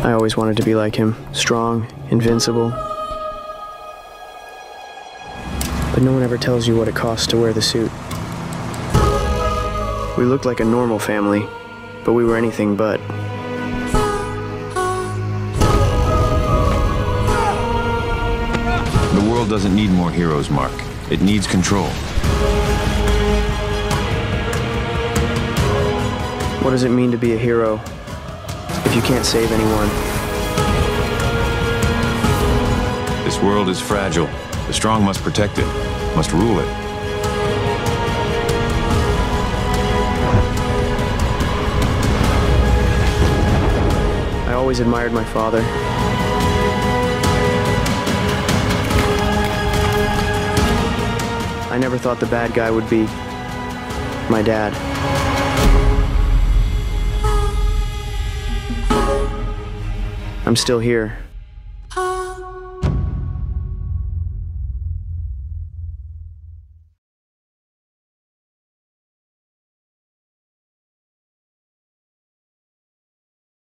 I always wanted to be like him, strong, invincible. But no one ever tells you what it costs to wear the suit. We looked like a normal family, but we were anything but. The world doesn't need more heroes, Mark. It needs control. What does it mean to be a hero if you can't save anyone? This world is fragile. The strong must protect it, must rule it. I always admired my father. I never thought the bad guy would be my dad. I'm still here.